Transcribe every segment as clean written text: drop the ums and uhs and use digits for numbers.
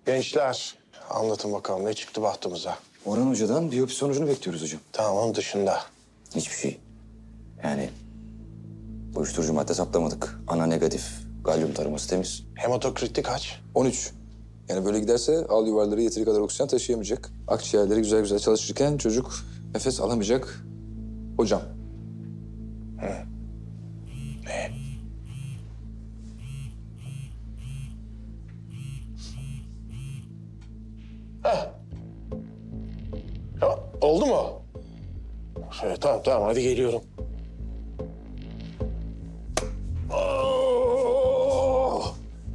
Gençler, anlatın bakalım ne çıktı bahtımıza? Orhan Hoca'dan biyopsi sonucunu bekliyoruz hocam. Tamam, onun dışında. Hiçbir şey. Yani uyuşturucu madde saplamadık. Ana negatif. Galyum taraması temiz. Hematokriti kaç? 13. Yani böyle giderse al yuvarları yeteri kadar oksijen taşıyamayacak. Akciğerleri güzel güzel çalışırken çocuk nefes alamayacak. Hocam. Ne? Heh. Ya, oldu mu? Tamam hadi geliyorum. Oh!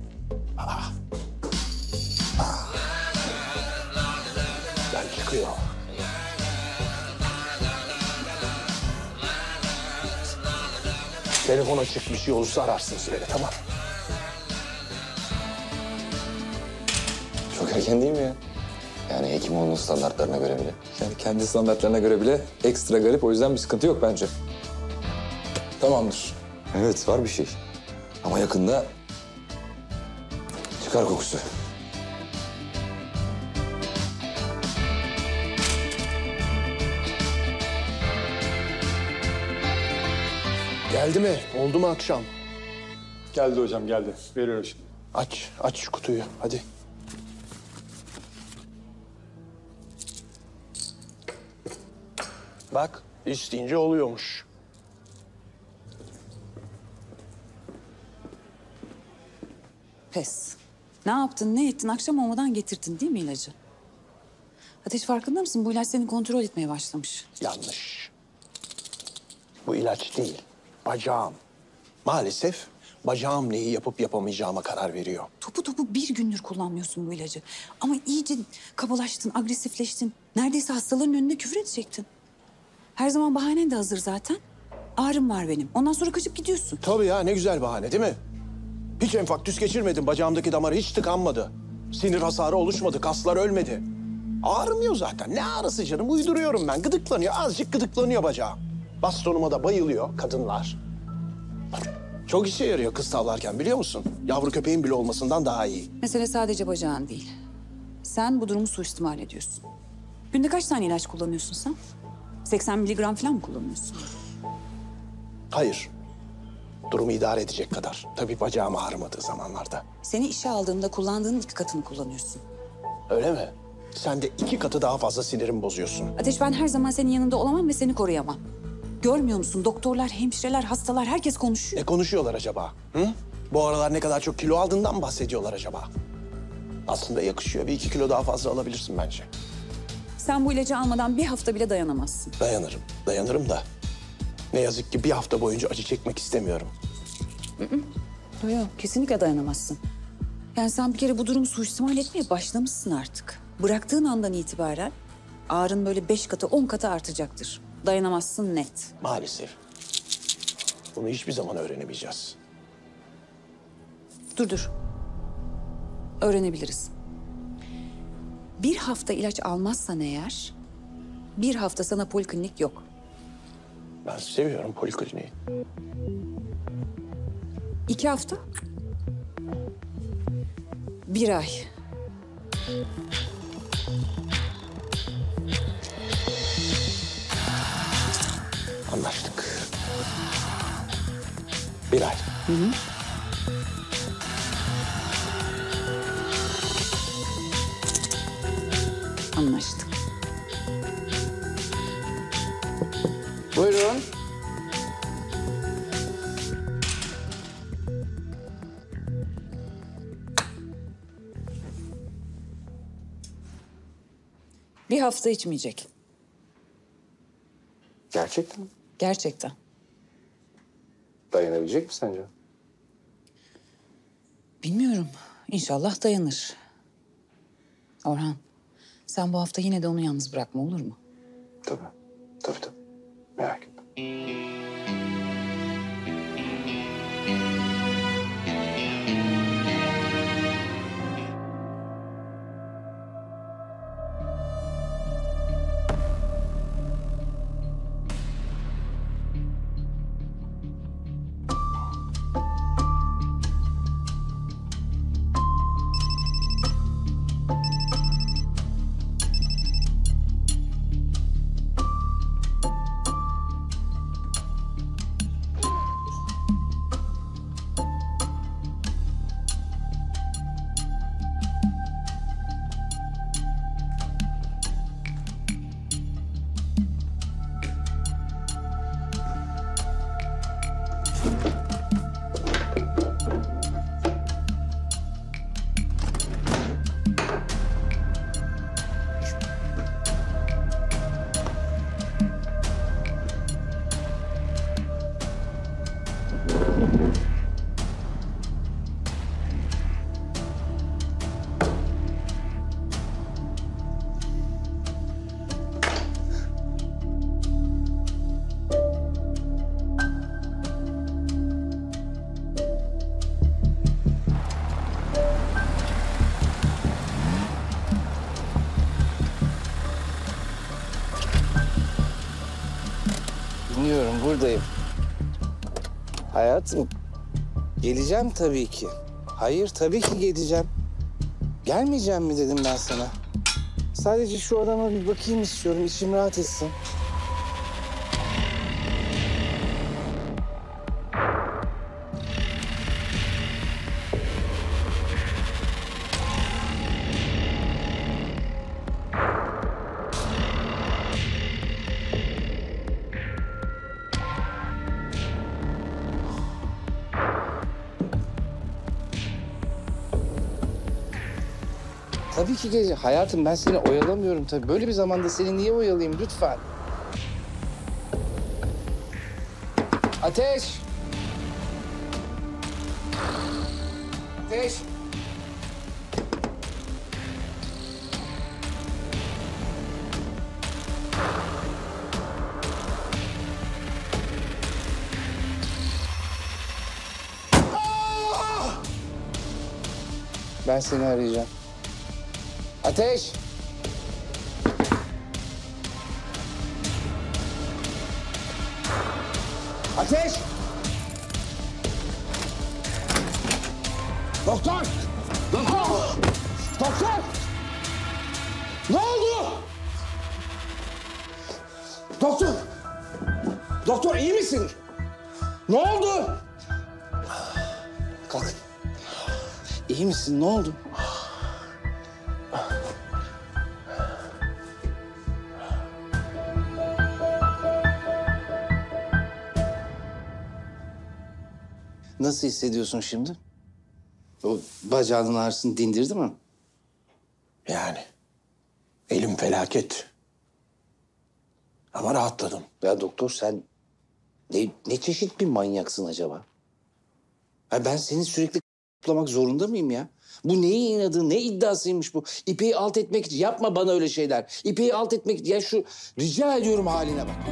Ben çıkıyor. Telefon açık, bir şey olursa ararsınız beni, tamam. Çok erken değil mi ya? Yani Hekimoğlu'nun standartlarına göre bile. Yani kendi standartlarına göre bile ekstra garip. O yüzden bir sıkıntı yok bence. Tamamdır. Evet var bir şey. Ama yakında çıkar kokusu. Geldi mi? Oldu mu akşam? Geldi hocam, geldi. Veriyorum şimdi. Aç şu kutuyu, hadi. Bak, isteyince oluyormuş. Pes. Ne yaptın, ne ettin? Akşam olmadan getirdin değil mi ilacı? Ateş farkında mısın? Bu ilaç seni kontrol etmeye başlamış. Yanlış. Bu ilaç değil, bacağım. Maalesef bacağım neyi yapıp yapamayacağıma karar veriyor. Topu bir gündür kullanmıyorsun bu ilacı. Ama iyice kabalaştın, agresifleştin. Neredeyse hastaların önünde küfür edecektin. Her zaman bahanen de hazır zaten. Ağrım var benim. Ondan sonra kaçıp gidiyorsun. Tabii ya, ne güzel bahane değil mi? Hiç enfarktüs geçirmedim, bacağımdaki damar hiç tıkanmadı. Sinir hasarı oluşmadı, kaslar ölmedi. Ağrımıyor zaten. Ne ağrısı canım? Uyduruyorum ben. Gıdıklanıyor, azıcık gıdıklanıyor bacağım. Bastonuma da bayılıyor kadınlar. Çok işe yarıyor kız tavlarken, biliyor musun? Yavru köpeğin bile olmasından daha iyi. Mesele sadece bacağın değil. Sen bu durumu suistimal ediyorsun. Günde kaç tane ilaç kullanıyorsun sen? 80 miligram falan mı kullanıyorsun? Hayır. Durumu idare edecek kadar. Tabii bacağım ağrımadığı zamanlarda. Seni işe aldığımda kullandığın 2 katını kullanıyorsun. Öyle mi? Sen de 2 katı daha fazla sinirimi bozuyorsun. Ateş, ben her zaman senin yanında olamam ve seni koruyamam. Görmüyor musun? Doktorlar, hemşireler, hastalar herkes konuşuyor. Ne konuşuyorlar acaba? Hı? Bu aralar ne kadar çok kilo aldığından mı bahsediyorlar acaba? Aslında yakışıyor. 1-2 kilo daha fazla alabilirsin bence. Sen bu ilacı almadan bir hafta bile dayanamazsın. Dayanırım da. Ne yazık ki bir hafta boyunca acı çekmek istemiyorum. Yok, kesinlikle dayanamazsın. Yani sen bir kere bu durumu suistimal etmeye başlamışsın artık. Bıraktığın andan itibaren ağrın böyle 5 katı, 10 katı artacaktır. Dayanamazsın net. Maalesef. Bunu hiçbir zaman öğrenemeyeceğiz. Dur. Öğrenebiliriz. Bir hafta ilaç almazsan eğer, bir hafta sana poliklinik yok. Ben seviyorum polikliniği. 2 hafta. 1 ay. Anlaştık. 1 ay. Anlaştık. Buyurun. Bir hafta içmeyecek. Gerçekten mi? Gerçekten. Dayanabilecek mi sence? Bilmiyorum. İnşallah dayanır. Orhan, sen bu hafta yine de onu yalnız bırakma, olur mu? Tabii. Tabii. Merak etme. Biliyorum, buradayım. Hayatım, geleceğim tabii ki. Hayır, tabii ki geleceğim. Gelmeyeceğim mi dedim ben sana. Sadece şu adama bir bakayım istiyorum, içim rahat etsin. Tabii ki geleceğim. Hayatım ben seni oyalamıyorum tabii. Böyle bir zamanda seni niye oyalayayım lütfen? Ateş! Ateş! Ben seni arayacağım. Ateş! Ateş! Doktor! Doktor! Doktor! Ne oldu? Doktor! Doktor iyi misin? Ne oldu? Kalk. İyi misin? Ne oldu? Nasıl hissediyorsun şimdi? O bacağının ağrısını dindirdi mi? Yani elim felaket. Ama rahatladım. Ya doktor sen ne çeşit bir manyaksın acaba? Ha ben seni sürekli toplamak zorunda mıyım ya? Bu neyin inadı, ne iddiasıymış bu? İpeyi alt etmek için yapma bana öyle şeyler. İpeyi alt etmek için ya şu rica ediyorum haline bak.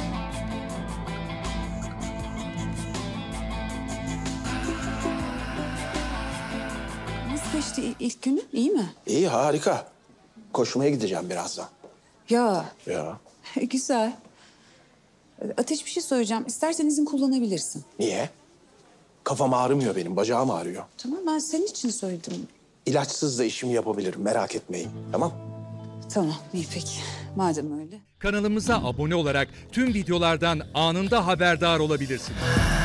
Nasıl geçti ilk günü? İyi mi? İyi, harika. Koşmaya gideceğim birazdan. Ya Ya. güzel. Ateş bir şey söyleyeceğim. İstersen izin kullanabilirsin. Niye? Kafam ağrımıyor benim, bacağım ağrıyor. Tamam ben senin için söyledim. İlaçsız da işimi yapabilirim, merak etmeyin. Tamam? Tamam iyi peki. Madem öyle. Kanalımıza abone olarak tüm videolardan anında haberdar olabilirsiniz.